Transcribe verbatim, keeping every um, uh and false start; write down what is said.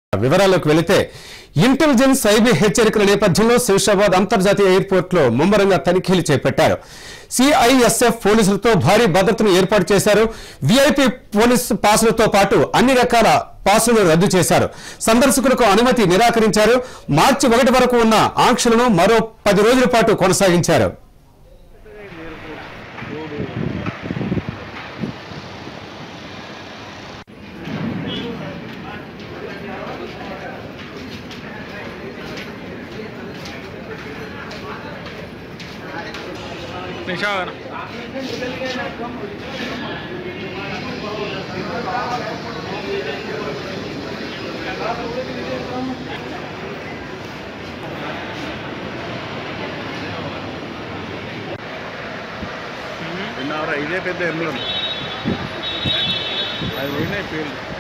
వివరాల్లోకి వెళితే intelligence IB హెచ్చరికల నేపథ్యంలో శంషాబాద్ అంతర్జాతీయ ఎయిర్పోర్ట్లో ముమ్మరంగా తనిఖీలు చేపట్టారు. సిఐఎస్ఎఫ్ పోలీసులతో భారీ భద్రతను ఏర్పాటు చేశారు. వీఐపీ పోలీస్ పాసులతో పాటు అన్ని రకాల పాసులను రద్దు చేశారు. సందర్శకులకు అనుమతి నిరాకరించారు. మార్చి ఒకటి వరకు ఉన్న ఆంక్షలను మరో పది రోజుల పాటు కొనసాగించారు. निशान ఇదే పెద్ద ఎంబ్లం అది పోయినాయి పేర్లు